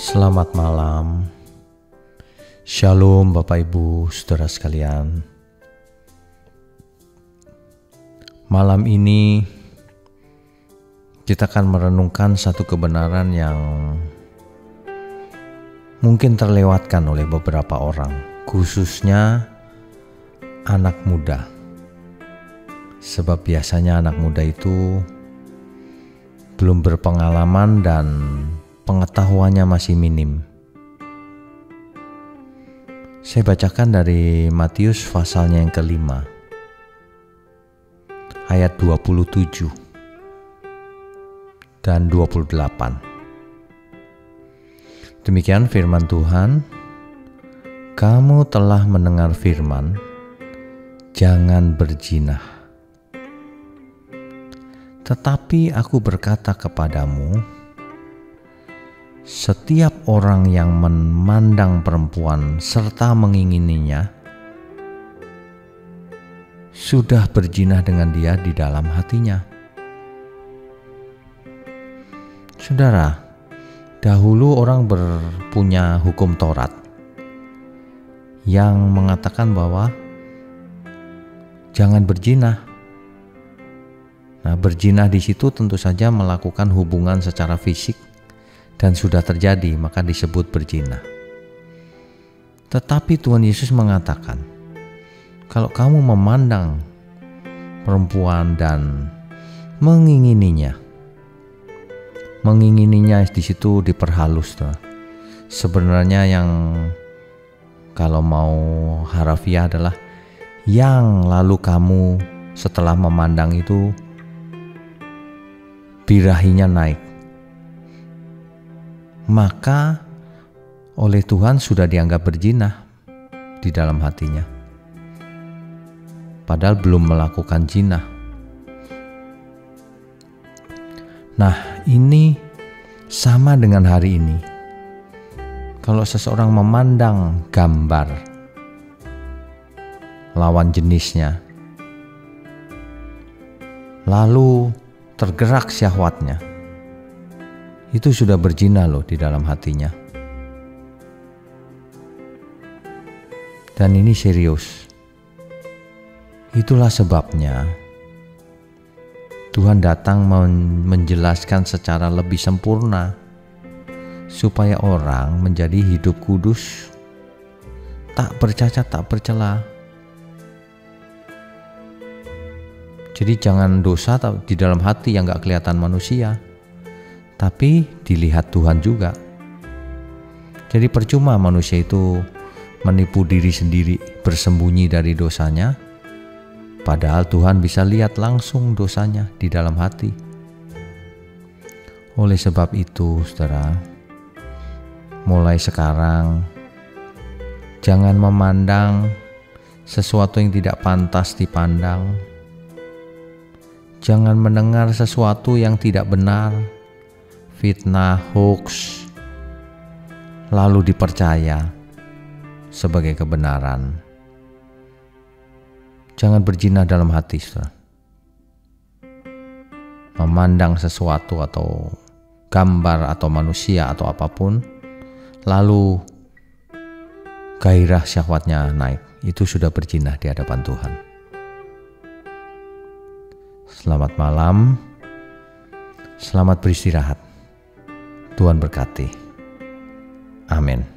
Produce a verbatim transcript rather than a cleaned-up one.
Selamat malam. Shalom Bapak Ibu, Saudara sekalian. Malam ini kita akan merenungkan satu kebenaran yang mungkin terlewatkan oleh beberapa orang, khususnya anak muda. Sebab biasanya anak muda itu belum berpengalaman dan pengetahuannya masih minim. Saya bacakan dari Matius pasalnya yang kelima, ayat dua puluh tujuh dan dua puluh delapan. Demikian firman Tuhan, "Kamu telah mendengar firman, jangan berzina. Tetapi aku berkata kepadamu, setiap orang yang memandang perempuan serta mengingininya sudah berzina dengan dia di dalam hatinya." Saudara, dahulu orang berpunya hukum Taurat yang mengatakan bahwa jangan berzina. Nah, berzina di situ tentu saja melakukan hubungan secara fisik dan sudah terjadi, maka disebut berzina. Tetapi Tuhan Yesus mengatakan, kalau kamu memandang perempuan dan mengingininya, mengingininya di situ diperhalus. Tuh. Sebenarnya yang kalau mau harafiah adalah yang lalu kamu setelah memandang itu birahinya naik, maka oleh Tuhan sudah dianggap berzina di dalam hatinya, padahal belum melakukan zina. Nah, ini sama dengan hari ini. Kalau seseorang memandang gambar lawan jenisnya, lalu tergerak syahwatnya, itu sudah berzina loh di dalam hatinya. Dan ini serius. Itulah sebabnya Tuhan datang menjelaskan secara lebih sempurna supaya orang menjadi hidup kudus, tak bercacat, tak bercela. Jadi jangan dosa di dalam hati yang gak kelihatan manusia, tapi dilihat Tuhan juga. Jadi percuma manusia itu menipu diri sendiri, bersembunyi dari dosanya, padahal Tuhan bisa lihat langsung dosanya di dalam hati. Oleh sebab itu, saudara, mulai sekarang jangan memandang sesuatu yang tidak pantas dipandang. Jangan mendengar sesuatu yang tidak benar, fitnah, hoax, lalu dipercaya sebagai kebenaran. Jangan berzina dalam hati, saudara. Memandang sesuatu atau gambar atau manusia atau apapun, lalu gairah syahwatnya naik, itu sudah berzina di hadapan Tuhan. Selamat malam, selamat beristirahat. Tuhan berkati. Amin.